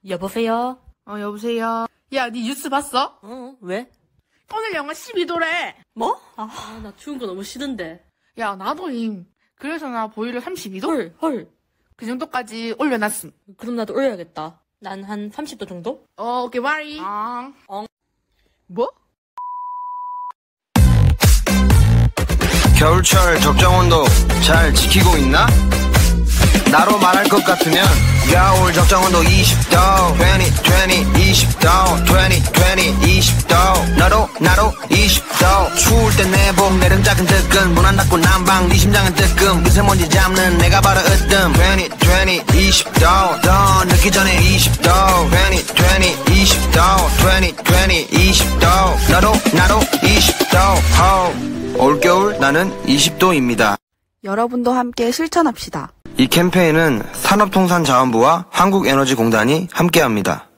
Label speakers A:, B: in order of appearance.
A: 여보세요?
B: 여보세요? 야, 니 뉴스 봤어?
A: 왜?
B: 오늘 영하 12도래.
A: 뭐? 나 추운 거 너무 싫은데.
B: 야, 나도 그래서 나 보일러 32도?
A: 헐.
B: 그 정도까지 올려놨음.
A: 그럼 나도 올려야겠다. 난 한 30도 정도?
B: 오케이, 바이. 뭐?
C: 겨울철 적정온도 잘 지키고 있나? 나로 말할 것 같으면 겨울 적정온도 20도 20 20도 나도 20도 추울 때 내복 내름 작은 뜨끔 문 안 닫고 난방 네 심장은 뜨끔 미세먼지 잡는 내가 바로 으뜸 20 20도 더 늦기 전에 20도 20 20도 나도 20도 올겨울 나는 20도입니다.
D: 여러분도 함께 실천합시다.
C: 이 캠페인은 산업통상자원부와 한국에너지공단이 함께합니다.